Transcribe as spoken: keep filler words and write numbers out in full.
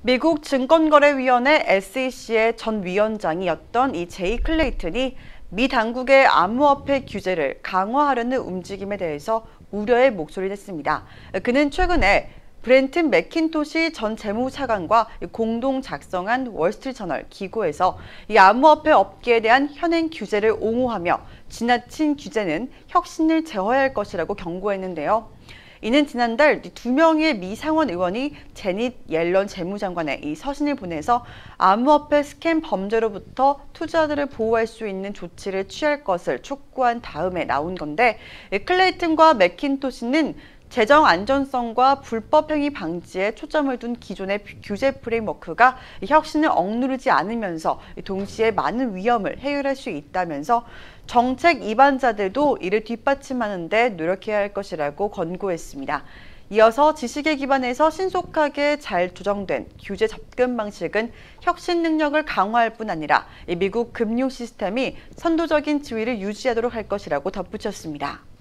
미국 증권거래위원회 에스이씨의 전 위원장이었던 이 제이 클레이튼이 미 당국의 암호화폐 규제를 강화하려는 움직임에 대해서 우려의 목소리를 냈습니다. 그는 최근에 브렌튼 매킨토시 전 재무차관과 공동 작성한 월스트리트저널 기고에서 이 암호화폐 업계에 대한 현행 규제를 옹호하며 지나친 규제는 혁신을 제어해야 할 것이라고 경고했는데요. 이는 지난달 두 명의 미 상원 의원이 제닛 옐런 재무장관에 이 서신을 보내서 암호화폐 스캠 범죄로부터 투자자들을 보호할 수 있는 조치를 취할 것을 촉구한 다음에 나온 건데, 클레이튼과 매킨토시는 재정 안전성과 불법 행위 방지에 초점을 둔 기존의 규제 프레임워크가 혁신을 억누르지 않으면서 동시에 많은 위험을 해결할 수 있다면서 정책 이반자들도 이를 뒷받침하는 데 노력해야 할 것이라고 권고했습니다. 이어서 지식에 기반해서 신속하게 잘 조정된 규제 접근 방식은 혁신 능력을 강화할 뿐 아니라 미국 금융 시스템이 선도적인 지위를 유지하도록 할 것이라고 덧붙였습니다.